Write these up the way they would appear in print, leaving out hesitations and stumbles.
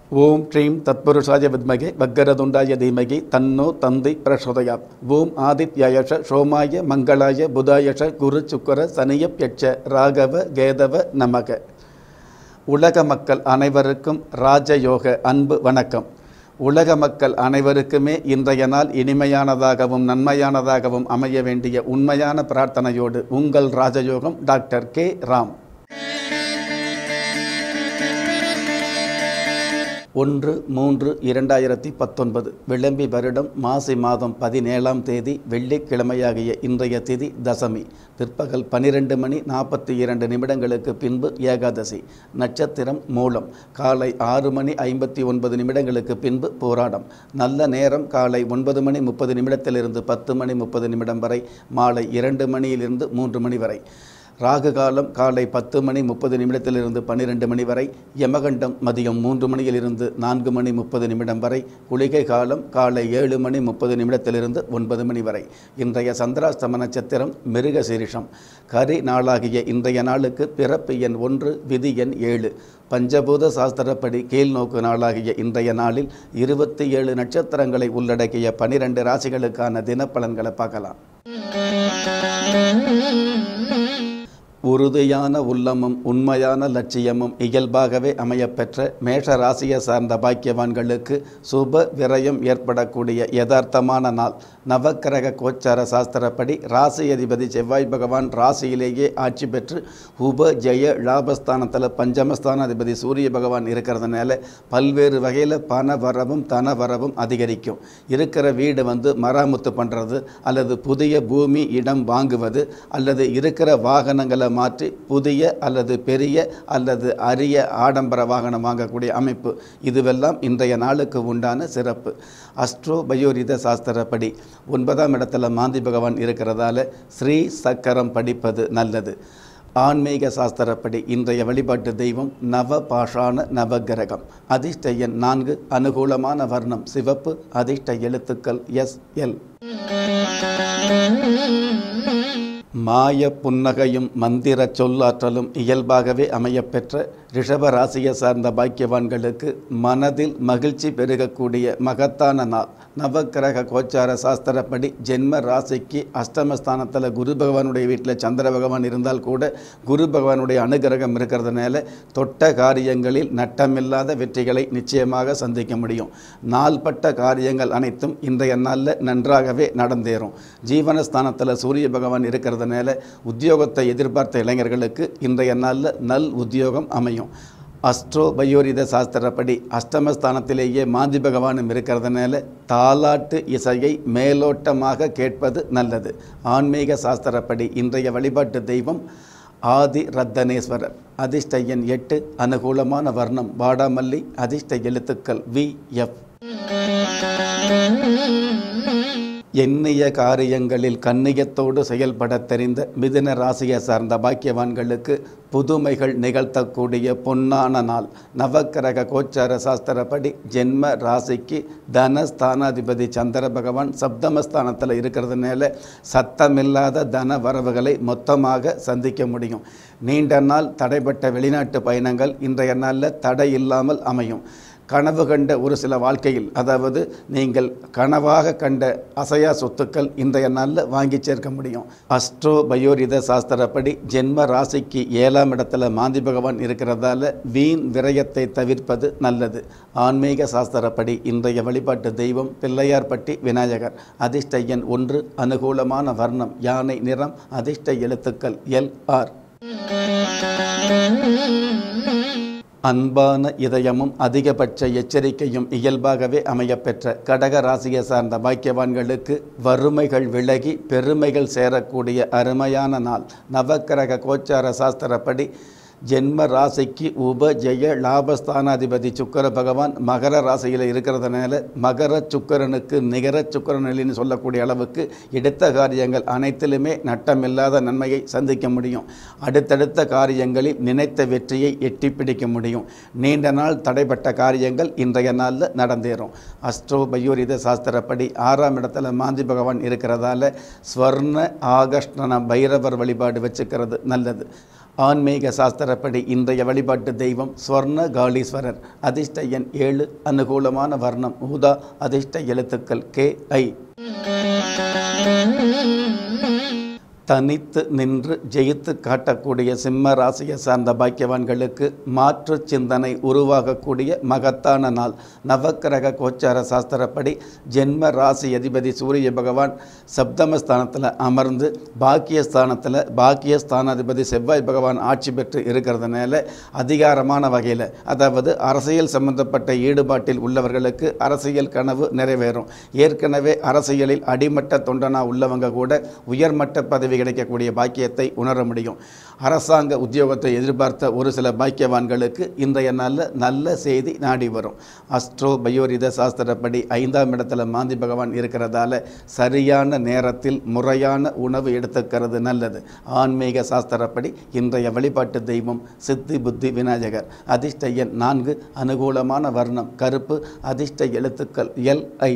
ஓம் ஸ்ரீம் தத்புருஷாய வித்மகே வக்கரதுண்டாய தீமகி தன்னோ தந்தி பிரசோதயாத். ஓம் ஆதித்யாயஷ சோமாய மங்களாய புதாயஷ குரு சுக்கர சனியப்யட்ச ராகவ கேதவ நமக. உலக மக்கள் அனைவருக்கும் ராஜயோக அன்பு வணக்கம். உலக மக்கள் அனைவருக்குமே இன்றைய நாள் இனிமையானதாகவும் நன்மையானதாகவும் அமைய வேண்டிய உண்மையான பிரார்த்தனையோடு உங்கள் ராஜயோகம் டாக்டர் கே ராம். 1-3-2019 விளம்பி வருடம் மாசி மாதம் 17ஆம் தேதி வெள்ளிக்கிழமையாகிய இன்றைய திதி தசமி. பிற்பகல் 12:42 பின்பு ஏகாதசி. நட்சத்திரம் மூலம். காலை 6:59 பின்பு போராடம். நல்ல நேரம் காலை 9:30 10:30 வரை, மாலை 2 3 வரை. ராகு காலம் காலை 10:30 12 வரை, யமகண்டம் மதியம் 3 4:30 வரை, குளிகை காலம் காலை 7:30 9 வரை. இன்றைய சந்திராஷ்டம நட்சத்திரம் மிருக சீரிஷம். கரி நாளாகிய இன்றைய நாளுக்கு பிறப்பு எண் 1, விதி எண் 7. பஞ்சபூத சாஸ்திரப்படி கீழ்நோக்கு நாளாகிய இன்றைய நாளில் 27 நட்சத்திரங்களை உள்ளடக்கிய 12 ராசிகளுக்கான தினப்பலன்களை பார்க்கலாம். உறுதியான உள்ளமும் உண்மையான லட்சியமும் இயல்பாகவே அமையப்பெற்ற மேஷ ராசியை சார்ந்த பாக்கியவான்களுக்கு சுப விரயம் ஏற்படக்கூடிய யதார்த்தமான நாள். நவக்கிரக கோச்சார சாஸ்திரப்படி ராசி அதிபதி செவ்வாய் பகவான் ராசியிலேயே ஆட்சி பெற்று உப ஜெய லாபஸ்தானத்தில் பஞ்சமஸ்தான அதிபதி சூரிய பகவான் இருக்கிறதுனால பல்வேறு வகையில் பண வரவும் தன வரவும் அதிகரிக்கும். இருக்கிற வீடு மராமத்து பண்ணுறது, அல்லது புதிய பூமி இடம் வாங்குவது, அல்லது இருக்கிற வாகனங்களை மாற்றி புதிய அல்லது பெரிய அல்லது அரிய ஆடம்பர வாகனம் வாங்கக்கூடிய அமைப்பு, இதுவெல்லாம் இன்றைய நாளுக்கு உண்டான சிறப்பு. அஸ்ட்ரோ பயோரித சாஸ்திரப்படி 9ஆம் இடத்துல மாந்தி பகவான் இருக்கிறதால ஸ்ரீ சக்கரம் படிப்பது நல்லது. ஆன்மீக சாஸ்திரப்படி இன்றைய வழிபாட்டு தெய்வம் நவ பாஷான நவகிரகம். அதிர்ஷ்ட எண் 4. அனுகூலமான வர்ணம் சிவப்பு. அதிர்ஷ்ட எழுத்துக்கள் SL. மாய புன்னகையும் மந்திர சொல்லாற்றலும் இயல்பாகவே அமையப்பெற்ற ரிஷப ராசியை சார்ந்த பாக்கியவான்களுக்கு மனதில் மகிழ்ச்சி பெருகக்கூடிய மகத்தான நாள். நவக்கிரக கோச்சார சாஸ்திரப்படி ஜென்ம ராசிக்கு அஷ்டமஸ்தானத்தில் குரு பகவானுடைய வீட்டில் சந்திர பகவான் இருந்தால் கூட குரு பகவானுடைய அனுகிரகம் இருக்கிறதுனால தொட்ட காரியங்களில் நட்டமில்லாத வெற்றிகளை நிச்சயமாக சந்திக்க முடியும். நாள்பட்ட காரியங்கள் அனைத்தும் இன்றைய நாளில் நன்றாகவே நடந்தேறும். ஜீவனஸ்தானத்தில் சூரிய பகவான் இருக்கிறதுனால உத்தியோகத்தை எதிர்பார்த்த இளைஞர்களுக்கு இன்றைய நாளில் நல் உத்தியோகம் அமையும். அஸ்ட்ரோ பயோரித சாஸ்திரப்படி அஷ்டமஸ்தானத்திலேயே மாந்தி பகவானும் இருக்கிறதுனால தாலாட்டு இசையை மேலோட்டமாக கேட்பது நல்லது. ஆன்மீக சாஸ்திரப்படி இன்றைய வழிபாட்டு தெய்வம் ஆதி ரத்தனேஸ்வரர். அதிர்ஷ்ட எண் 8. அனுகூலமான வர்ணம் வாடாமல்லி. அதிர்ஷ்ட எழுத்துக்கள் VF. எண்ணிய காரியங்களில் கண்ணியத்தோடு செயல்பட தெரிந்த மிதுன ராசியை சார்ந்த பாக்கியவான்களுக்கு புதுமைகள் நிகழ்த்தக்கூடிய பொன்னான நாள். நவக்கிரக கோச்சார சாஸ்திரப்படி ஜென்ம ராசிக்கு தனஸ்தானாதிபதி சந்திர பகவான் சப்தமஸ்தானத்தில் இருக்கிறதுனால சத்தமில்லாத தன வரவுகளை மொத்தமாக சந்திக்க முடியும். நீண்ட நாள் தடைப்பட்ட வெளிநாட்டு பயணங்கள் இன்றைய நாளில் தடை இல்லாமல் அமையும். கனவு கண்ட ஒரு சில வாழ்க்கையில், அதாவது நீங்கள் கனவாக கண்ட அசையா சொத்துக்கள் இன்றைய நாளில் வாங்கி சேர்க்க முடியும். அஸ்ட்ரோ பயோரித சாஸ்திரப்படி ஜென்ம ராசிக்கு 7ஆம் இடத்துல மாந்தி பகவான் இருக்கிறதால வீண் விரயத்தை தவிர்ப்பது நல்லது. ஆன்மீக சாஸ்திரப்படி இன்றைய வழிபாட்டு தெய்வம் பிள்ளையார்பட்டி விநாயகர். அதிர்ஷ்ட எண் 1. அனுகூலமான வர்ணம் யானை நிறம். அதிர்ஷ்ட எழுத்துக்கள் LR. அன்பான இதயமும் அதிகபட்ச எச்சரிக்கையும் இயல்பாகவே அமையப்பெற்ற கடக ராசியை சார்ந்த பாக்கியவான்களுக்கு வறுமைகள் விலகி பெருமைகள் சேரக்கூடிய அருமையான நாள். நவக்கிரக கோச்சார சாஸ்திரப்படி ஜென்ம ராசிக்கு உப ஜெய லாபஸ்தானாதிபதி சுக்கர பகவான் மகர ராசியில் இருக்கிறதுனால மகர சுக்கரனுக்கு நிகர சுக்கரனின்னு சொல்லக்கூடிய அளவுக்கு எடுத்த காரியங்கள் அனைத்திலுமே நட்டமில்லாத நன்மையை சந்திக்க முடியும். அடுத்தடுத்த காரியங்களில் நினைத்த வெற்றியை எட்டி பிடிக்க முடியும். நீண்ட நாள் தடைப்பட்ட காரியங்கள் இன்றைய நாளில் நடந்தேறும். அஸ்ட்ரோ பயோரித சாஸ்திரப்படி 6ஆம் இடத்துல மாந்தி பகவான் இருக்கிறதால ஸ்வர்ண ஆகஷ்ணன பைரவர் வழிபாடு வச்சுக்கிறது நல்லது. ஆன்மீக சாஸ்திரப்படி இன்றைய வழிபாட்டு தெய்வம் ஸ்வர்ண காளீஸ்வரர். அதிர்ஷ்ட எண் 7, அனுகூலமான வர்ணம் ஊதா, அதிர்ஷ்ட எழுத்துக்கள் KI. தனித்து நின்று ஜெயித்து காட்டக்கூடிய சிம்ம ராசியை சார்ந்த பாக்கியவான்களுக்கு மாற்று சிந்தனை உருவாகக்கூடிய மகத்தான நாள். நவக்கிரக கோச்சார சாஸ்திரப்படி ஜென்ம ராசி அதிபதி சூரிய பகவான் சப்தமஸ்தானத்தில் அமர்ந்து பாக்கியஸ்தானாதிபதி செவ்வாய் பகவான் ஆட்சி பெற்று இருக்கிறதுனால அதிகாரமான வகையில், அதாவது அரசியல் சம்பந்தப்பட்ட ஈடுபாட்டில் உள்ளவர்களுக்கு அரசியல் கனவு நிறைவேறும். ஏற்கனவே அரசியலில் அடிமட்ட தொண்டனா உள்ளவங்க கூட உயர்மட்ட பதவி கிடைக்கக்கூடிய பாக்கியத்தை உணர முடியும். அரசாங்க உத்தியோகத்தை எதிர்பார்த்த ஒரு சில பாக்கியவான்களுக்கு இன்றைய நாளில் நல்ல செய்தி நாடி வரும். அஸ்ட்ரோ பயோரித சாஸ்திரப்படி 5ஆம் இடத்துல மாந்தி பகவான் இருக்கிறதால சரியான நேரத்தில் முறையான உணவு எடுத்துக்கிறது நல்லது. ஆன்மீக சாஸ்திரப்படி இன்றைய வழிபாட்டு தெய்வம் சித்தி புத்தி விநாயகர். அதிர்ஷ்ட எண் 4, அனுகூலமான வர்ணம் கருப்பு, அதிர்ஷ்ட எழுத்துக்கள் LI.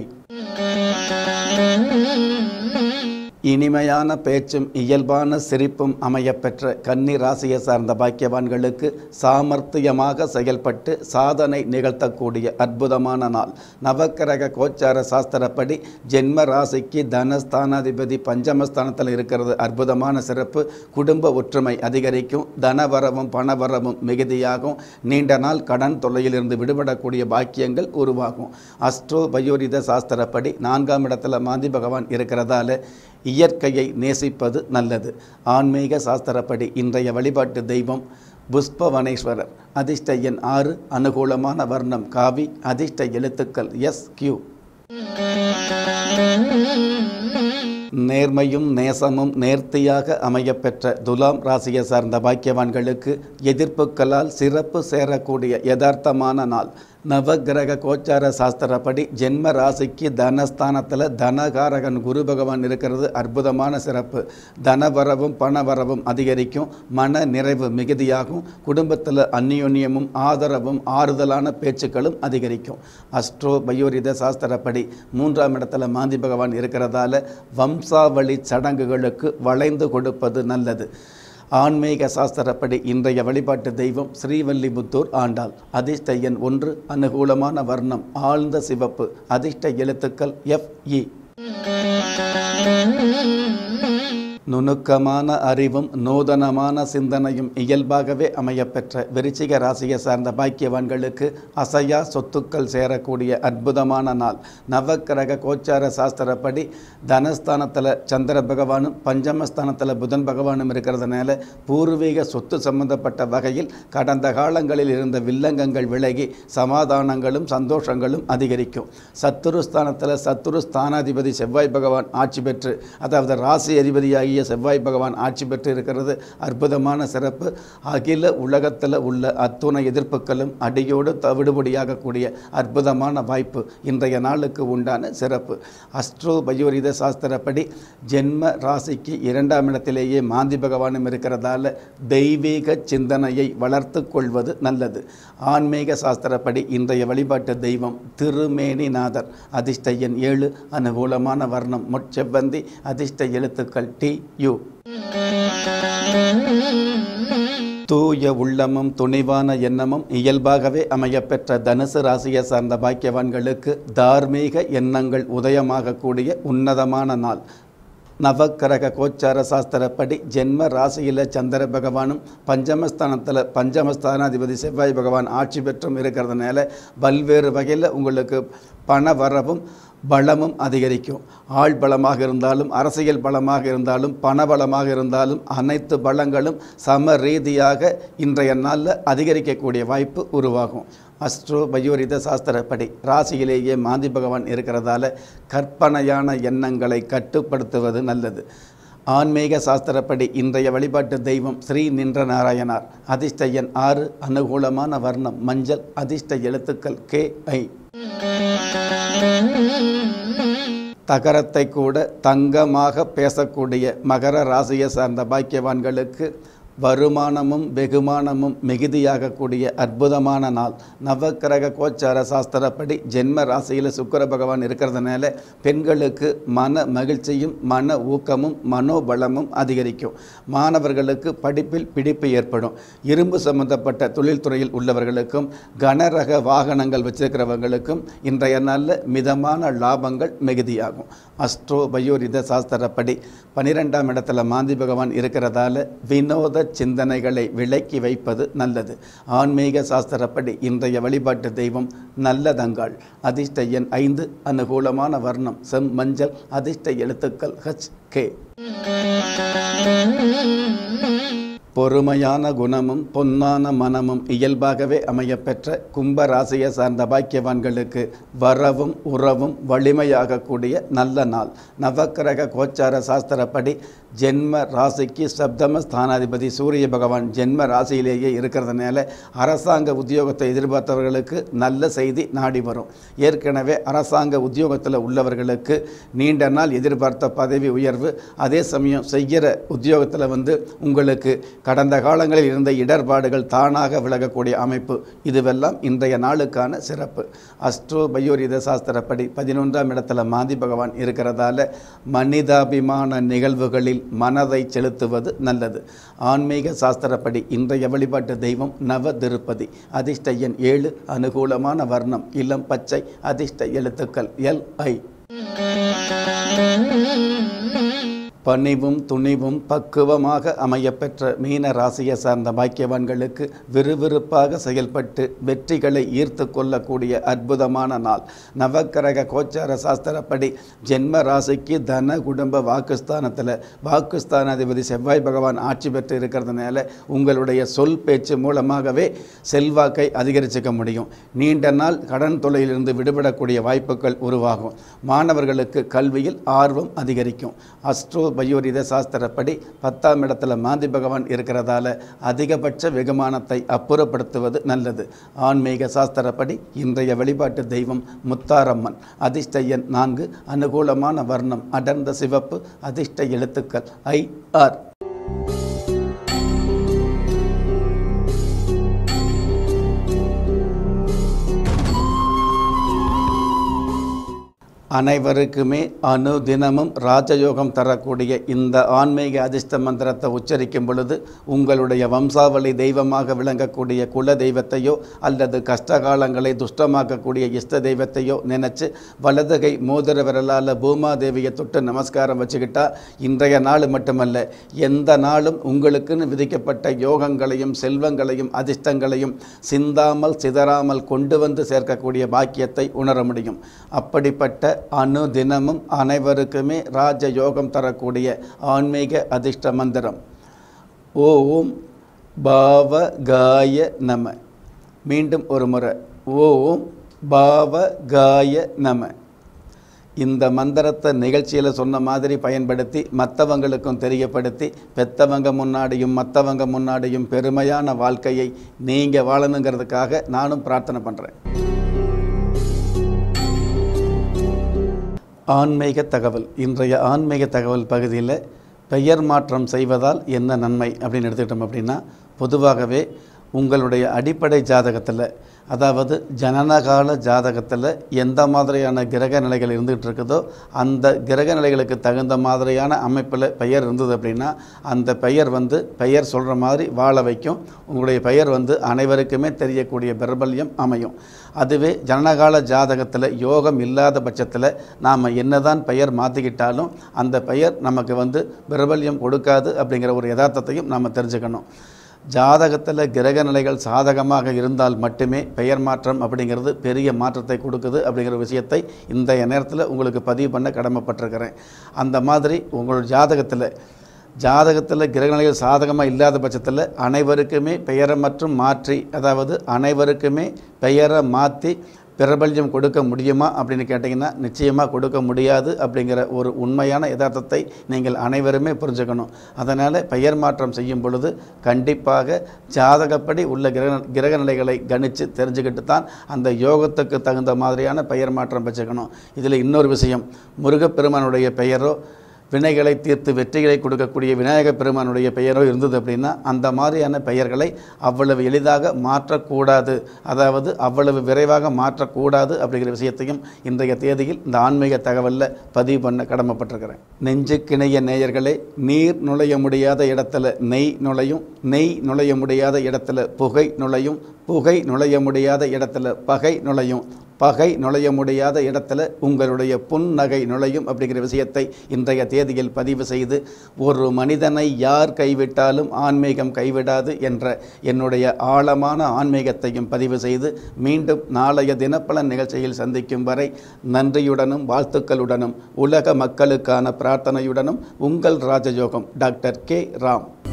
இனிமையான பேச்சும் இயல்பான சிரிப்பும் அமையப்பெற்ற கன்னி ராசியை சார்ந்த பாக்கியவான்களுக்கு சாமர்த்தியமாக செயல்பட்டு சாதனை நிகழ்த்தக்கூடிய அற்புதமான நாள். நவக்கிரக கோச்சார சாஸ்திரப்படி ஜென்ம ராசிக்கு தனஸ்தானாதிபதி பஞ்சமஸ்தானத்தில் இருக்கிறது அற்புதமான சிறப்பு. குடும்ப ஒற்றுமை அதிகரிக்கும், தனவரவும் பணவரவும் மிகுதியாகும், நீண்ட நாள் கடன் தொல்லையிலிருந்து விடுபடக்கூடிய பாக்கியங்கள் உருவாகும். அஸ்ட்ரோ பயோரித சாஸ்திரப்படி 4ஆம் இடத்துல மாந்தி பகவான் இருக்கிறதால இயற்கையை நேசிப்பது நல்லது. ஆன்மீக சாஸ்திரப்படி இன்றைய வழிபாட்டு தெய்வம் புஷ்பவனேஸ்வரர். அதிர்ஷ்ட எண் 6, அனுகூலமான வர்ணம் காவி, அதிர்ஷ்ட எழுத்துக்கள் SQ. நேர்மையும் நேசமும் நேர்த்தியாக அமையப்பெற்ற துலாம் ராசியை சார்ந்த பாக்கியவான்களுக்கு எதிர்ப்புகளால் சிறப்பு சேரக்கூடிய யதார்த்தமான நாள். நவகிரக கோச்சார சாஸ்திரப்படி ஜென்ம ராசிக்கு தனஸ்தானத்தில் தனகாரகன் குரு பகவான் இருக்கிறது அற்புதமான சிறப்பு. தனவரவும் பணவரவும் அதிகரிக்கும், மன நிறைவு மிகுதியாகும், குடும்பத்தில் அந்யோன்யமும் ஆதரவும் ஆறுதலான பேச்சுக்களும் அதிகரிக்கும். அஸ்ட்ரோ பயோரித சாஸ்திரப்படி 3ஆம் இடத்துல மாந்தி பகவான் இருக்கிறதால வம்சாவளி சடங்குகளுக்கு வளைந்து கொடுப்பது நல்லது. ஆன்மீக சாஸ்திரப்படி இன்றைய வழிபாட்டு தெய்வம் ஸ்ரீவல்லிபுத்தூர் ஆண்டாள். அதிர்ஷ்ட எண் 1, அனுகூலமான வர்ணம் ஆழ்ந்த சிவப்பு, அதிர்ஷ்ட எழுத்துக்கள் FE. நுணுக்கமான அறிவும் நூதனமான சிந்தனையும் இயல்பாகவே அமையப்பெற்ற விருச்சிக ராசியை சார்ந்த பாக்கியவான்களுக்கு அசையா சொத்துக்கள் சேரக்கூடிய அற்புதமான நாள். நவக்கிரக கோச்சார சாஸ்திரப்படி தனஸ்தானத்தில் சந்திர பகவானும் பஞ்சமஸ்தானத்தில் புதன் பகவானும் இருக்கிறதுனால பூர்வீக சொத்து சம்பந்தப்பட்ட வகையில் கடந்த காலங்களில் இருந்த வில்லங்கங்கள் விலகி சமாதானங்களும் சந்தோஷங்களும் அதிகரிக்கும். சத்துருஸ்தானத்தில் சத்துருஸ்தானாதிபதி செவ்வாய் பகவான் ஆட்சி பெற்று, அதாவது ராசி அதிபதியாகி செவ்வாய் பகவான் ஆட்சி பெற்று இருக்கிறது அற்புதமான சிறப்பு. அகில உலகத்தில் உள்ள அத்துணை எதிர்ப்புகளும் அடியோடு விடுபடியாகக்கூடிய அற்புதமான வாய்ப்பு இன்றைய நாளுக்கு உண்டான சிறப்பு. அஸ்ட்ரோ பயோரித சாஸ்திரப்படி ஜென்ம ராசிக்கு 2ஆம் இடத்திலேயே மாந்தி பகவானும் இருக்கிறதால தெய்வீக சிந்தனையை வளர்த்து கொள்வது நல்லது. ஆன்மீக சாஸ்திரப்படி இன்றைய வழிபாட்டு தெய்வம் திருமேனிநாதர். அதிர்ஷ்ட எண் 7, அனுகூலமான வர்ணம் முட்செவ்வந்தி, அதிர்ஷ்ட எழுத்துக்கள் TU. தூய உள்ளமும் துணிவான எண்ணமும் இயல்பாகவே அமையப்பெற்ற தனுசு ராசியை சார்ந்த பாக்கியவான்களுக்கு தார்மீக எண்ணங்கள் உதயமாகக்கூடிய உன்னதமான நாள். நவக்கிரக கோச்சார சாஸ்திரப்படி ஜென்ம ராசியில் சந்திர பகவானும் பஞ்சமஸ்தானத்தில் பஞ்சமஸ்தானாதிபதி செவ்வாய் பகவான் ஆட்சி பெற்றும் இருக்கிறதுனால பல்வேறு வகையில் உங்களுக்கு பண வரவும் பலமும் அதிகரிக்கும். ஆள் பலமாக இருந்தாலும் அரசியல் பலமாக இருந்தாலும் பணபலமாக இருந்தாலும் அனைத்து பலங்களும் சம ரீதியாக இன்றைய நாளில் அதிகரிக்கக்கூடிய வாய்ப்பு உருவாகும். அஸ்ட்ரோ பயோரித சாஸ்திரப்படி ராசியிலேயே மாந்தி பகவான் இருக்கிறதால கற்பனையான எண்ணங்களை கட்டுப்படுத்துவது நல்லது. ஆன்மீக சாஸ்திரப்படி இன்றைய வழிபாட்டு தெய்வம் ஸ்ரீ நின்ற நாராயணார். அதிர்ஷ்ட எண் 6, அனுகூலமான வர்ணம் மஞ்சள், அதிர்ஷ்ட எழுத்துக்கள் KI. தகரத்தை கூட தங்கமாக பேசக்கூடிய மகர ராசியை சார்ந்த பாக்கியவான்களுக்கு வருமானமும் வெகுமானமும் மிகுதியாகக்கூடிய அற்புதமான நாள். நவக்கிரக கோச்சார சாஸ்திரப்படி ஜென்ம ராசியில் சுக்கிர பகவான் இருக்கிறதுனால பெண்களுக்கு மன மகிழ்ச்சியும் மன ஊக்கமும் மனோபலமும் அதிகரிக்கும். மாணவர்களுக்கு படிப்பில் பிடிப்பு ஏற்படும். இரும்பு சம்பந்தப்பட்ட தொழில்துறையில் உள்ளவர்களுக்கும் கனரக வாகனங்கள் வச்சிருக்கிறவங்களுக்கும் இன்றைய நாளில் மிதமான லாபங்கள் மிகுதியாகும். அஸ்ட்ரோ பயோரித சாஸ்திரப்படி 12ஆம் இடத்துல மாந்தி பகவான் இருக்கிறதால வினோத சிந்தனைகளை விலக்கி வைப்பது நல்லது. ஆன்மீக சாஸ்திரப்படி இன்றைய வழிபாட்டு தெய்வம் நல்லதங்காள். அதிர்ஷ்ட எண் 5. அனுகூலமான வர்ணம் செம் மஞ்சள். அதிர்ஷ்ட எழுத்துக்கள் HK. பொறுமையான குணமும் பொன்னான மனமும் இயல்பாகவே அமையப்பெற்ற கும்ப ராசியை சார்ந்த பாக்கியவான்களுக்கு வரவும் உறவும் வலிமையாகக்கூடிய நல்ல நாள். நவக்கிரக கோச்சார சாஸ்திரப்படி ஜென்ம ராசிக்கு சப்தம ஸ்தானாதிபதி சூரிய பகவான் ஜென்ம ராசியிலேயே இருக்கிறதுனால அரசாங்க உத்தியோகத்தை எதிர்பார்த்தவர்களுக்கு நல்ல செய்தி நாடி வரும். ஏற்கனவே அரசாங்க உத்தியோகத்தில் உள்ளவர்களுக்கு நீண்ட நாள் எதிர்பார்த்த பதவி உயர்வு, அதே சமயம் செய்கிற உத்தியோகத்தில் உங்களுக்கு கடந்த காலங்களில் இருந்த இடர்பாடுகள் தானாக விலகக்கூடிய அமைப்பு, இதுவெல்லாம் இன்றைய நாளுக்கான சிறப்பு. அஸ்ட்ரோ பயோரித சாஸ்திரப்படி 11ஆம் இடத்துல மாந்தி பகவான் இருக்கிறதால மனிதாபிமான நிகழ்வுகளில் மனதை செலுத்துவது நல்லது. ஆன்மீக சாஸ்திரப்படி இன்றைய வழிபாட்டு தெய்வம் நவ திருப்பதி. அதிர்ஷ்ட எண் 7. அனுகூலமான வர்ணம் இளம் பச்சை. அதிர்ஷ்ட எழுத்துக்கள் LI. பணிவும் துணிவும் பக்குவமாக அமையப்பெற்ற மீன ராசியை சார்ந்த பாக்கியவான்களுக்கு விறுவிறுப்பாக செயல்பட்டு வெற்றிகளை ஈர்த்து கொள்ளக்கூடிய அற்புதமான நாள். நவக்கிரக கோச்சார சாஸ்திரப்படி ஜென்ம ராசிக்கு தன குடும்ப வாக்குஸ்தானத்தில் வாக்குஸ்தானாதிபதி செவ்வாய் பகவான் ஆட்சி பெற்று இருக்கிறதுனால உங்களுடைய சொல் பேச்சு மூலமாகவே செல்வாக்கை அதிகரிச்சுக்க முடியும். நீண்ட நாள் கடன் தொல்லையிலிருந்து விடுபடக்கூடிய வாய்ப்புகள் உருவாகும். மாணவர்களுக்கு கல்வியில் ஆர்வம் அதிகரிக்கும். அஸ்ட்ரோ பயோரித சாஸ்திரப்படி 10ஆம் இடத்துல மாந்தி பகவான் இருக்கிறதால அதிகபட்ச வெகுமானத்தை அப்புறப்படுத்துவது நல்லது. ஆன்மீக சாஸ்திரப்படி இன்றைய வழிபாட்டு தெய்வம் முத்தாரம்மன். அதிர்ஷ்ட எண் 4. அனுகூலமான வர்ணம் அடர்ந்த சிவப்பு. அதிர்ஷ்ட எழுத்துக்கள் IR. அனைவருக்குமே அனுதினமும் ராஜயோகம் தரக்கூடிய இந்த ஆன்மீக அதிர்ஷ்ட மந்திரத்தை உச்சரிக்கும் பொழுது உங்களுடைய வம்சாவளி தெய்வமாக விளங்கக்கூடிய குல தெய்வத்தையோ அல்லது கஷ்டகாலங்களை துஷ்டமாக்கக்கூடிய இஷ்ட தெய்வத்தையோ நினச்சி வலதுகை மோதிர விரலால் பூமாதேவியை தொட்டு நமஸ்காரம் வச்சுக்கிட்டா இன்றைய நாள் மட்டுமல்ல எந்த நாளும் உங்களுக்குன்னு விதிக்கப்பட்ட யோகங்களையும் செல்வங்களையும் அதிர்ஷ்டங்களையும் சிந்தாமல் சிதறாமல் கொண்டு வந்து சேர்க்கக்கூடிய பாக்கியத்தை உணர முடியும். அப்படிப்பட்ட அனுதினமும் அனைவருக்குமே ராஜயோகம் தரக்கூடிய ஆன்மீக அதிர்ஷ்ட மந்திரம் ஓம் பாவகாய நம. மீண்டும் ஒரு முறை ஓம் பாவகாய நம. இந்த மந்திரத்தை நிகழ்ச்சியில் சொன்ன மாதிரி பயன்படுத்தி மற்றவங்களுக்கும் தெரியப்படுத்தி பெற்றவங்க முன்னாடியும் மற்றவங்க முன்னாடியும் பெருமையான வாழ்க்கையை நீங்கள் வாழணுங்கிறதுக்காக நானும் பிரார்த்தனை பண்ணுறேன். ஆன்மீக தகவல். இன்றைய ஆன்மீக தகவல் பகுதியில் பெயர் மாற்றம் செய்வதால் என்ன நன்மை அப்படின்னு எடுத்துக்கிட்டோம் அப்படின்னா, பொதுவாகவே உங்களுடைய அடிப்படை ஜாதகத்தில், அதாவது ஜனனகால ஜாதகத்தில் எந்த மாதிரியான கிரக நிலைகள் இருந்துகிட்டு இருக்குதோ அந்த கிரக நிலைகளுக்கு தகுந்த மாதிரியான அமைப்பில் பெயர் இருந்தது அப்படின்னா அந்த பெயர் பெயர் சொல்கிற மாதிரி வாழ வைக்கும். உங்களுடைய பெயர் அனைவருக்குமே தெரியக்கூடிய பிரபல்யம் அமையும். அதுவே ஜனனகால ஜாதகத்தில் யோகம் இல்லாத பட்சத்தில் நாம் என்னதான் பெயர் மாற்றிக்கிட்டாலும் அந்த பெயர் நமக்கு பிரபல்யம் கொடுக்காது அப்படிங்கிற ஒரு யதார்த்தத்தையும் நாம் தெரிஞ்சுக்கணும். ஜாதகத்தில் கிரக நிலைகள் சாதகமாக இருந்தால் மட்டுமே பெயர் மாற்றம் அப்படிங்கிறது பெரிய மாற்றத்தை கொடுக்குது அப்படிங்கிற விஷயத்தை இந்த நேரத்தில் உங்களுக்கு பதிவு பண்ண கடமைப்பட்டிருக்கிறேன். அந்த மாதிரி உங்களோட ஜாதகத்தில் கிரகநிலைகள் சாதகமாக இல்லாத பட்சத்தில் அனைவருக்குமே பெயரை மற்றும் மாற்றி, அதாவது அனைவருக்குமே பெயரை மாற்றி பிரபல்யம் கொடுக்க முடியுமா அப்படின்னு கேட்டிங்கன்னா நிச்சயமாக கொடுக்க முடியாது அப்படிங்கிற ஒரு உண்மையான யதார்த்தத்தை நீங்கள் அனைவருமே புரிஞ்சுக்கணும். அதனால் பெயர் மாற்றம் செய்யும் பொழுது கண்டிப்பாக ஜாதகப்படி உள்ள கிரக நிலைகளை கணித்து தெரிஞ்சுக்கிட்டு தான் அந்த யோகத்துக்கு தகுந்த மாதிரியான பெயர் மாற்றம் வச்சுக்கணும். இதில் இன்னொரு விஷயம், முருகப்பெருமானுடைய பெயரோ வினைகளை தீர்த்து வெற்றிகளை கொடுக்கக்கூடிய விநாயகப் பெருமானுடைய பெயரோ இருந்தது அப்படின்னா அந்த மாதிரியான பெயர்களை அவ்வளவு எளிதாக மாற்றக்கூடாது, அதாவது அவ்வளவு விரைவாக மாற்றக்கூடாது அப்படிங்கிற விஷயத்தையும் இன்றைய தேதியில் இந்த ஆன்மீக தகவலில் பதிவு பண்ண கடமைப்பட்டிருக்கிறேன். நெஞ்சுக்கிணைய நேயர்களே, நீர் நுழைய முடியாத இடத்துல நெய் நுழையும், நெய் நுழைய முடியாத இடத்துல புகை நுழையும், புகை நுழைய முடியாத இடத்துல பகை நுழையும், பகை நுழைய முடியாத இடத்துல உங்களுடைய புன்னகை நுழையும் அப்படிங்கிற விஷயத்தை இன்றைய தேதியில் பதிவு செய்து, ஒரு மனிதனை யார் கைவிட்டாலும் ஆன்மீகம் கைவிடாது என்ற என்னுடைய ஆழமான ஆன்மீகத்தையும் பதிவு செய்து மீண்டும் நாளைய தினப்பலன் நிகழ்ச்சியில் சந்திக்கும் வரை நன்றியுடனும் வாழ்த்துக்களுடனும் உலக மக்களுக்கான பிரார்த்தனையுடனும் உங்கள் ராஜயோகம் டாக்டர் கே. ராம்.